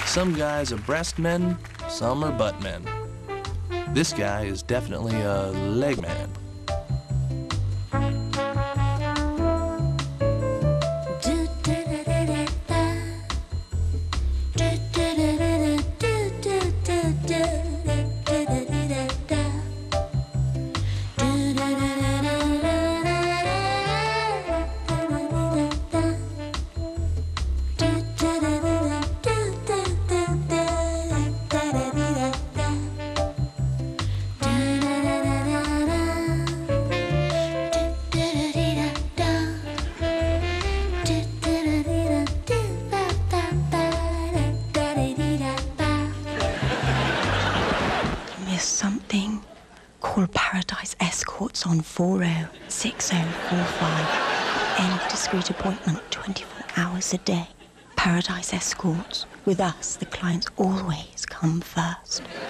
Some guys are breast men, some are butt men. This guy is definitely a leg man. Something. Call Paradise Escorts on 406045. Any discreet appointment, 24 hours a day. Paradise Escorts. With us, the clients always come first.